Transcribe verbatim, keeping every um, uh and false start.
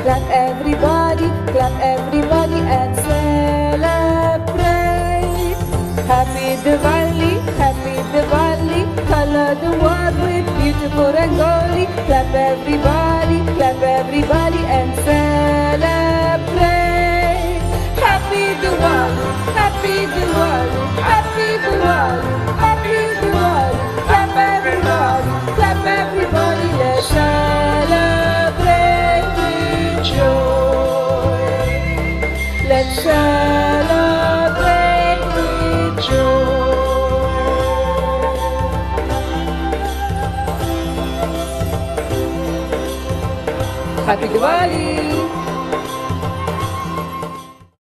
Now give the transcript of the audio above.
Clap everybody, clap everybody and celebrate. Happy Diwali, happy Diwali, color the world with beautiful rangoli. Clap everybody, clap everybody and celebrate. Happy Diwali, happy Diwali, happy Diwali, happy Diwali. Clap everybody, clap everybody, let's celebrate with joy. Let's celebrate with joy. Happy Diwali!